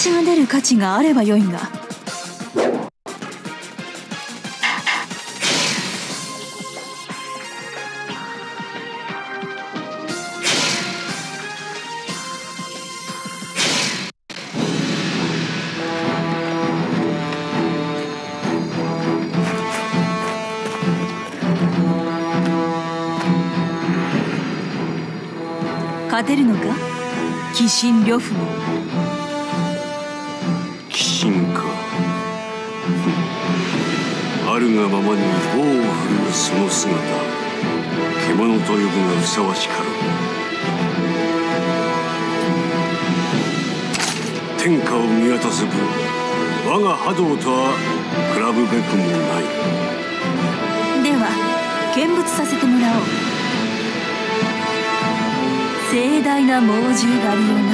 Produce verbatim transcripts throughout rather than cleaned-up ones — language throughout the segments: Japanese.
私が出る価値があればよいが。勝てるのか、鬼神呂布も。 鬼神か。あるがままに棒を振るうその姿、獣と呼ぶがふさわしかろう。天下を見渡す分、我が波動とは比ぶべくもない。 では見物させてもらおう。盛大な猛獣狩りをな。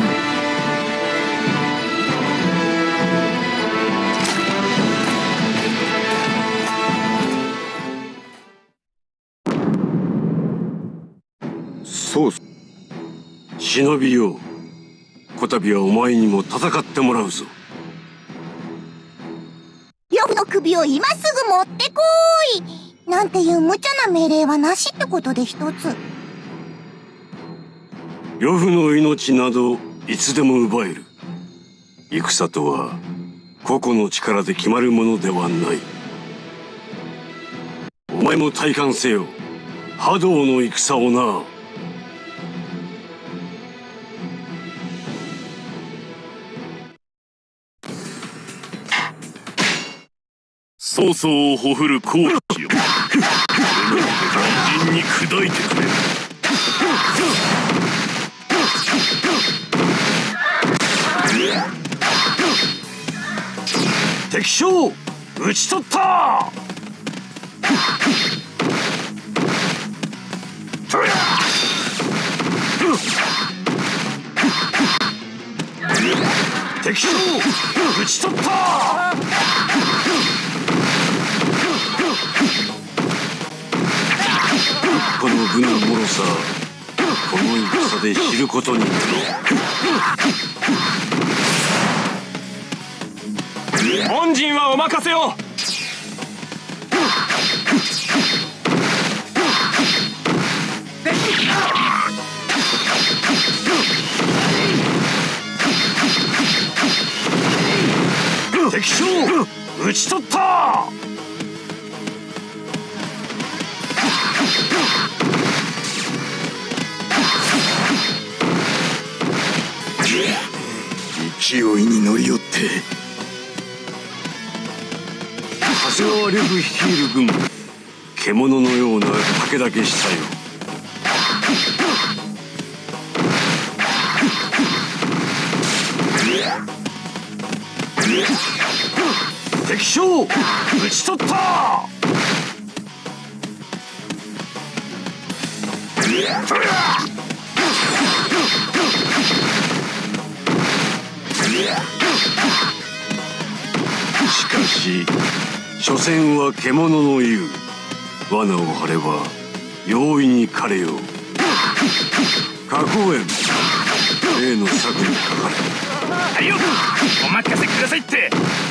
そう忍びよう。こたびはお前にも戦ってもらうぞ。 呂布の首を今すぐ持ってこーいなんていう無茶な命令はなしってことで一つ。 呂布の命などいつでも奪える。戦とは個々の力で決まるものではない。お前も体感せよ、波動の戦をな。 曹操をほふる好機よ。俺の肝心に砕いてくれ。 敵将討ち取った。敵将討ち取った。この武の脆さ、この戦で知ることになる。 本陣はお任せを。 敵将討ち取った。 勢いに乗り寄って長谷川呂布率いる軍、獣のような武田家したよ。敵将討ち取った。しかし所詮は獣の言う。罠を張れば容易に狩れよう。花公園例の策にかかれ。 はいよ、お任せくださいって。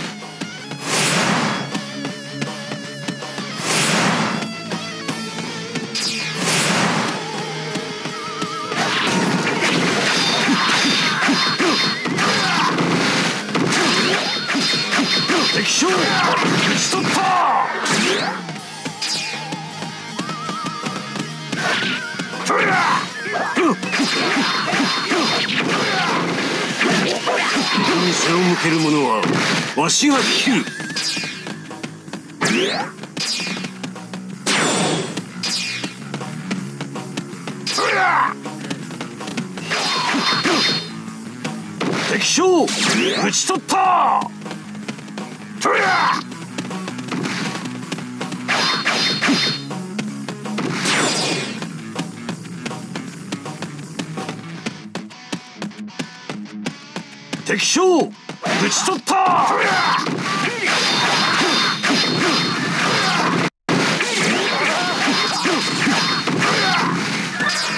敵将討ち取った。敵に背を向ける者はわしが切る。敵将討ち取った。敵将討ち取った。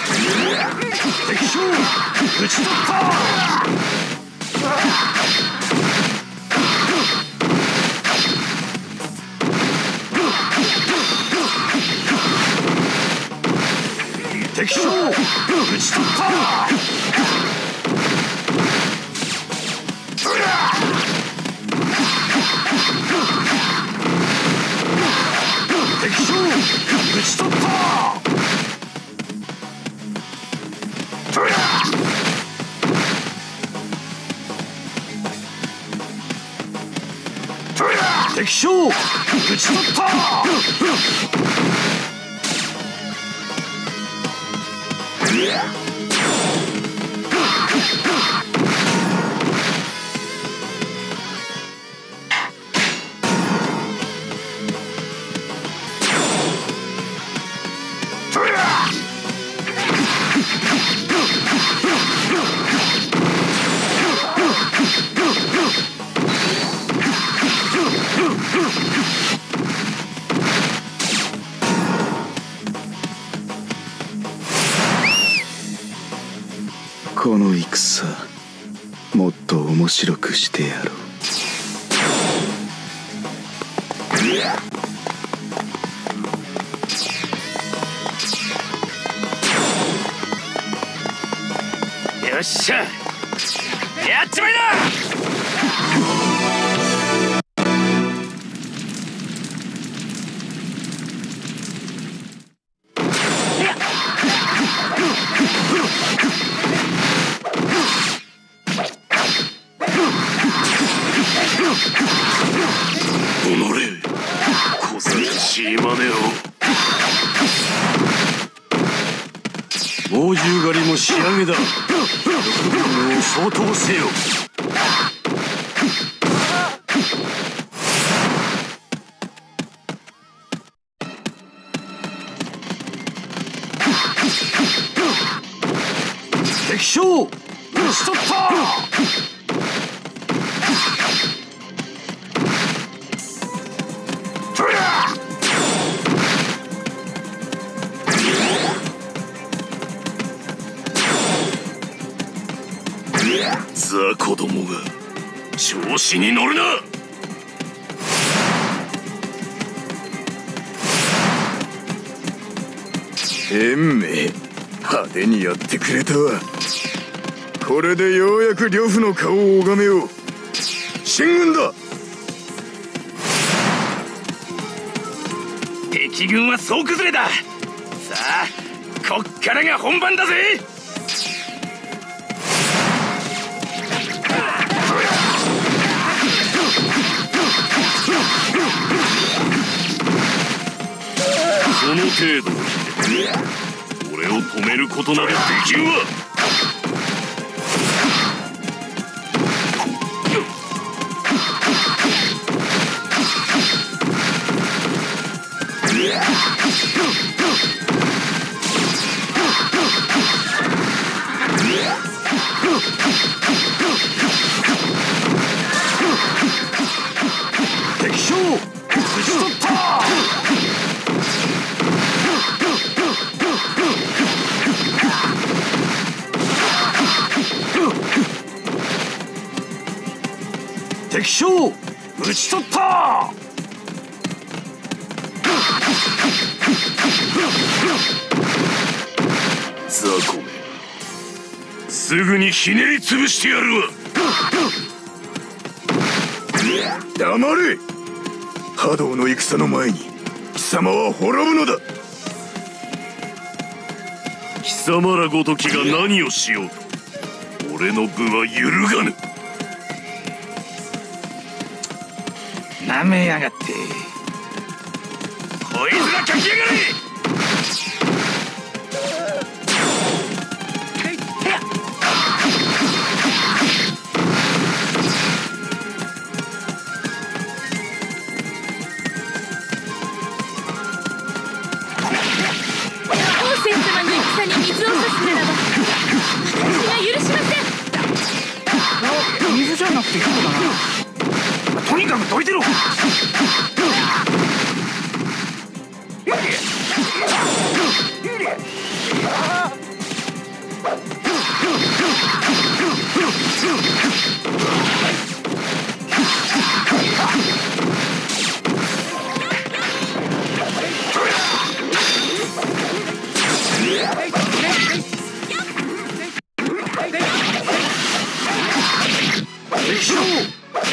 敵将討ち取った。 打ち取った。敵将打ち取った。敵将打ち取った。 この戦もっと面白くしてやろう。よっしゃ、やっちまいな。 小さしいまねを猛獣狩りも仕上げだ。六分を相当せよ。敵将討ち取った。 ザ子供が調子に乗るな。 変め派手にやってくれたわ。これでようやく呂布の顔を拝めよう。進軍だ。 敵軍は総崩れだ。さあ、こっからが本番だぜ。 その程度俺を止めることなどできんわ。 敵将討ち取った。敵将討ち取った。 ザコめすぐにひねり潰してやるわ。 黙れ。波動の戦の前に貴様は滅ぶのだ。 貴様らごときが何をしようと俺の部は揺るがぬ。 なめやがって。こいつらかきやがれ。 王翦様の戦に水を差すならば私が許しません。 水じゃなくてそうだな。とにかくどいてろ。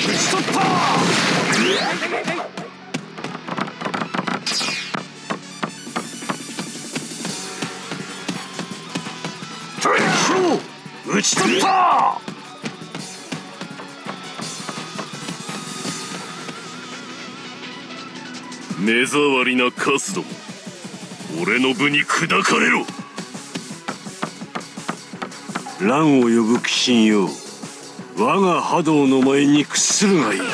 ち取った。 討ち取った。 目障りなカスども、俺の部に砕かれろ。 乱を呼ぶ鬼神よ、我が波動の前に屈するがいい。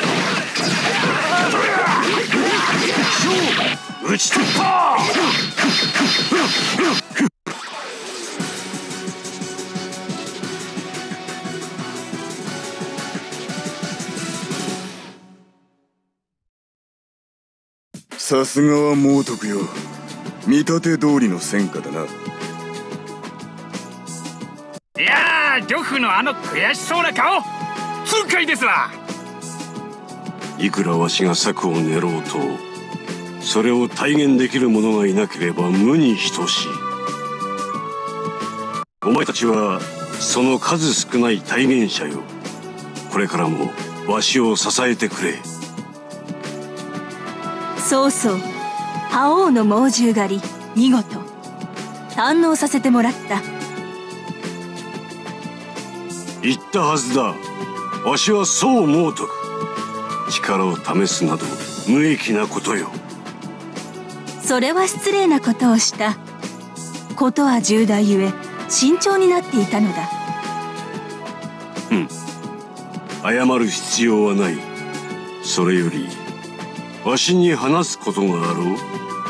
討ち取った。 さすがは猛徳よ。見立て通りの戦果だな。 いやー、呂布のあの悔しそうな顔、痛快ですわ。 いくらわしが策を練ろうと、それを体現できる者がいなければ無に等しい。お前たちはその数少ない体現者よ。これからもわしを支えてくれ。 そうそう、覇王の猛獣狩り、見事堪能させてもらった。 言ったはずだ。わしはそう猛徳。力を試すなど無益なことよ。 それは失礼なことをした。ことは重大ゆえ慎重になっていたのだ。 うん、謝る必要はない。それよりわしに話すことがあろう。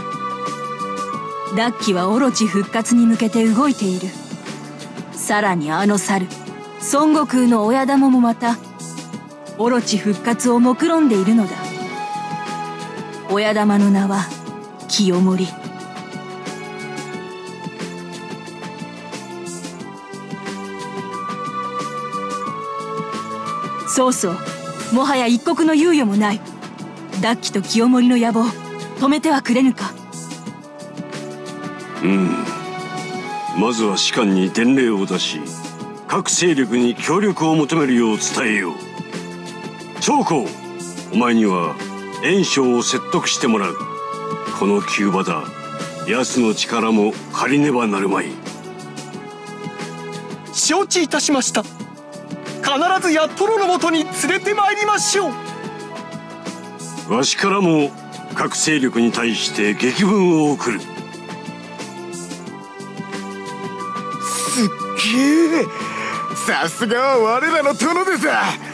ダッキはオロチ復活に向けて動いている。さらにあの猿孫悟空の親玉もまたオロチ復活を目論んでいるのだ。親玉の名は清盛。そうそう、もはや一刻の猶予もない。ダッキと清盛の野望止めてはくれぬか。 うん、まずは士官に伝令を出し、各勢力に協力を求めるよう伝えよう。長江、お前には袁紹を説得してもらう。この急場だ。奴の力も借りねばなるまい。 承知いたしました。必ずや殿のもとに連れてまいりましょう。 わしからも各勢力に対して檄文を送る。 すっげえ、さすがは我らの殿でさ。